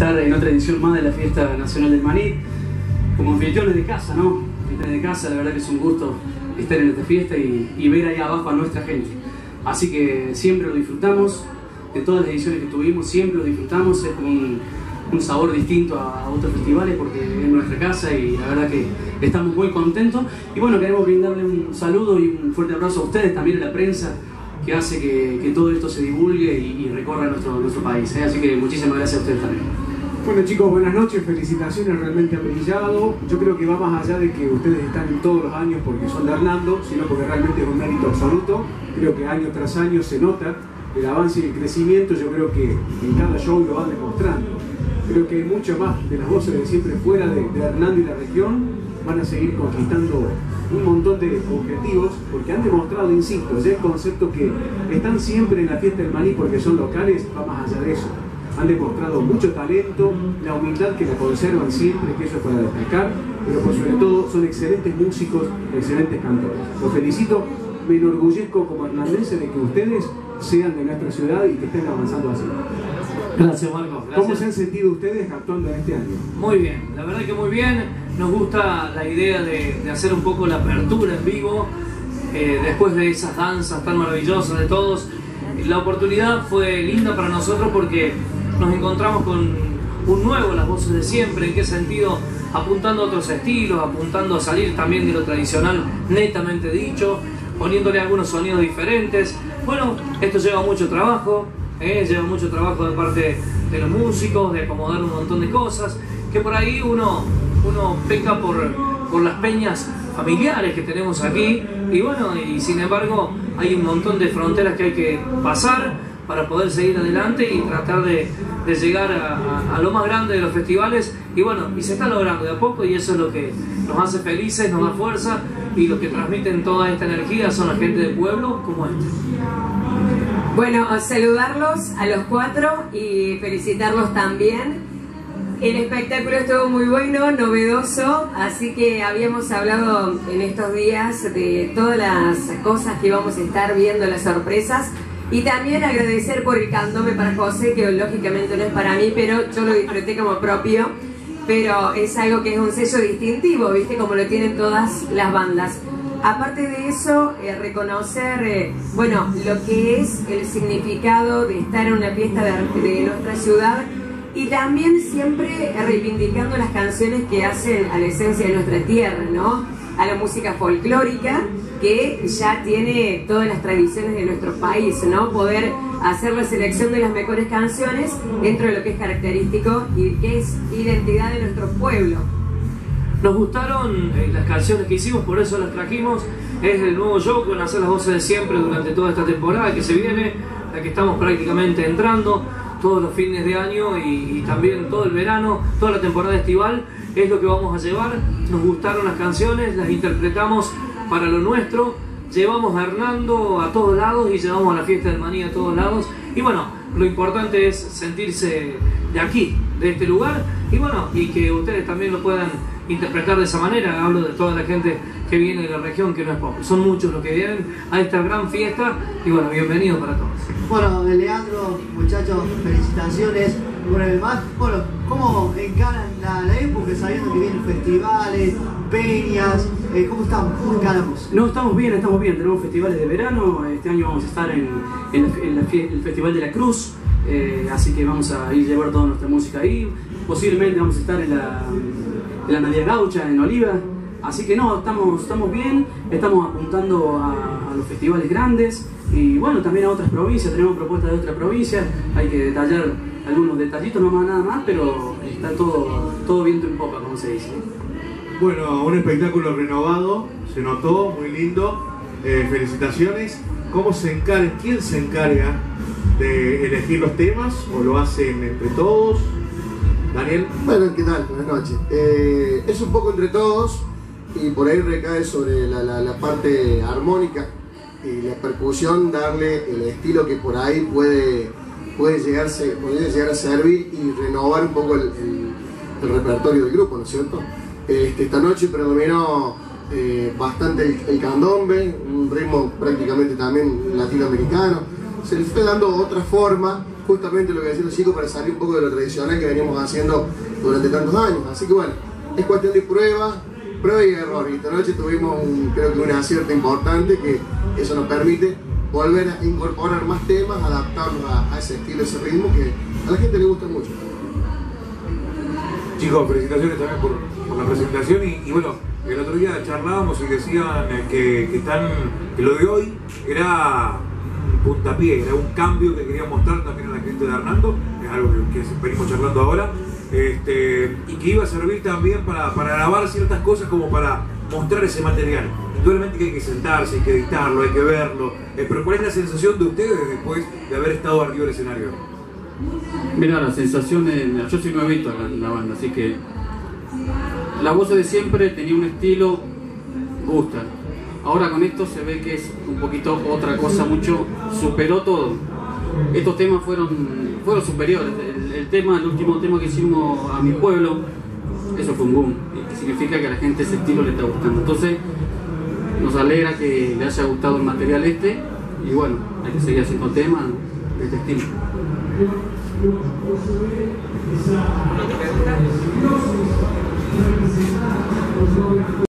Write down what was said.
estar en otra edición más de la Fiesta Nacional del Maní, como anfitriones de casa, ¿no? Anfitriones de casa, la verdad que es un gusto estar en esta fiesta y ver ahí abajo a nuestra gente. Así que siempre lo disfrutamos, de todas las ediciones que tuvimos, siempre lo disfrutamos, es como un sabor distinto a otros festivales porque es nuestra casa y la verdad que estamos muy contentos. Y bueno, queremos brindarle un saludo y un fuerte abrazo a ustedes, también a la prensa, que hace que todo esto se divulgue y recorra nuestro país, ¿eh? Así que muchísimas gracias a ustedes también. Bueno chicos, buenas noches, felicitaciones, realmente han brillado. Yo creo que va más allá de que ustedes están todos los años porque son de Hernando, sino porque realmente es un mérito absoluto. Creo que año tras año se nota el avance y el crecimiento, yo creo que en cada show lo van demostrando. Creo que hay mucho más de las voces de siempre fuera de Hernando y la región, van a seguir conquistando un montón de objetivos, porque han demostrado, insisto, ya el concepto que están siempre en la fiesta del Maní porque son locales, va más allá de eso. Han demostrado mucho talento, la humildad que la conservan siempre, que eso es para destacar, pero por sobre todo son excelentes músicos, excelentes cantores. Los felicito, me enorgullezco como hernandense de que ustedes sean de nuestra ciudad y que estén avanzando así. Gracias, Marco. Gracias. ¿Cómo se han sentido ustedes actuando en este año? Muy bien, la verdad que muy bien. Nos gusta la idea de hacer un poco la apertura en vivo, después de esas danzas tan maravillosas de todos. La oportunidad fue linda para nosotros porque nos encontramos con un nuevo Las Voces de Siempre. ¿En qué sentido? Apuntando a otros estilos, apuntando a salir también de lo tradicional netamente dicho, poniéndole algunos sonidos diferentes. Bueno, esto lleva mucho trabajo, lleva mucho trabajo de parte de los músicos, de acomodar un montón de cosas, que por ahí uno peca por las peñas familiares que tenemos aquí, y bueno, y sin embargo hay un montón de fronteras que hay que pasar para poder seguir adelante y tratar de llegar a lo más grande de los festivales, y bueno, y se está logrando de a poco, y eso es lo que nos hace felices, nos da fuerza, y los que transmiten toda esta energía son la gente del pueblo como este. Bueno, saludarlos a los cuatro y felicitarlos también. El espectáculo estuvo muy bueno, novedoso, así que habíamos hablado en estos días de todas las cosas que íbamos a estar viendo, las sorpresas, y también agradecer por el candombe para José, que lógicamente no es para mí, pero yo lo disfruté como propio, pero es algo que es un sello distintivo, ¿viste? Como lo tienen todas las bandas. Aparte de eso, reconocer, bueno, lo que es el significado de estar en una fiesta de nuestra ciudad, y también siempre reivindicando las canciones que hacen a la esencia de nuestra tierra, ¿no? A la música folclórica, que ya tiene todas las tradiciones de nuestro país, ¿no? Poder hacer la selección de las mejores canciones dentro de lo que es característico y que es identidad de nuestro pueblo. Nos gustaron las canciones que hicimos, por eso las trajimos. Es el nuevo show que van a hacer Las Voces de Siempre durante toda esta temporada que se viene, la que estamos prácticamente entrando, todos los fines de año y también todo el verano, toda la temporada estival, es lo que vamos a llevar. Nos gustaron las canciones, las interpretamos para lo nuestro, llevamos a Hernando a todos lados y llevamos a la Fiesta del Maní a todos lados, y bueno, lo importante es sentirse de aquí, de este lugar, y bueno, y que ustedes también lo puedan interpretar de esa manera. Hablo de toda la gente que viene de la región, que no es poco, son muchos los que vienen a esta gran fiesta, y bueno, bienvenidos para todos. Bueno, Leandro, muchachos, felicitaciones por el más. Bueno, ¿cómo encaran la época sabiendo que vienen festivales, peñas? ¿Cómo estamos? ¿Cómo encaramos? No, estamos bien, tenemos festivales de verano, este año vamos a estar en el Festival de la Cruz, así que vamos a ir a llevar toda nuestra música ahí, posiblemente vamos a estar en la Navidad Gaucha, en Oliva, así que no, estamos bien, estamos apuntando a los festivales grandes, y bueno, también a otras provincias, tenemos propuestas de otras provincias, hay que detallar algunos detallitos, no más nada más, pero está todo viento en popa, como se dice. Bueno, un espectáculo renovado, se notó, muy lindo, felicitaciones. ¿Cómo se encarga, quién se encarga de elegir los temas, o lo hacen entre todos? Daniel. Bueno, ¿qué tal? Buenas noches. Es un poco entre todos, y por ahí recae sobre la parte armónica y la percusión, darle el estilo que por ahí puede llegar a servir y renovar un poco el repertorio del grupo, ¿no es cierto? Esta noche predominó bastante el candombe, un ritmo prácticamente también latinoamericano. Se le fue dando otra forma justamente lo que decían los chicos, para salir un poco de lo tradicional que veníamos haciendo durante tantos años. Así que bueno, es cuestión de prueba y error. Y esta noche tuvimos creo que un acierto importante, que eso nos permite volver a incorporar más temas, adaptarnos a ese estilo, ese ritmo que a la gente le gusta mucho. Chicos, felicitaciones también por la presentación y bueno, el otro día charlábamos y decían que lo de hoy era un puntapié, era un cambio que quería mostrar también a la gente de Hernando, es algo que venimos charlando ahora, y que iba a servir también para grabar ciertas cosas, como para mostrar ese material. Indudablemente que hay que sentarse, hay que editarlo, hay que verlo, pero ¿cuál es la sensación de ustedes después de haber estado arriba del escenario? Mira, la sensación, yo soy nuevito en la banda, así que la voz de siempre tenía un estilo, gusta. Ahora con esto se ve que es un poquito otra cosa, mucho, superó todo. Estos temas fueron superiores. El último tema que hicimos, A Mi Pueblo, eso fue un boom, que significa que a la gente ese estilo le está gustando. Entonces nos alegra que le haya gustado el material y bueno, hay que seguir haciendo temas de este estilo.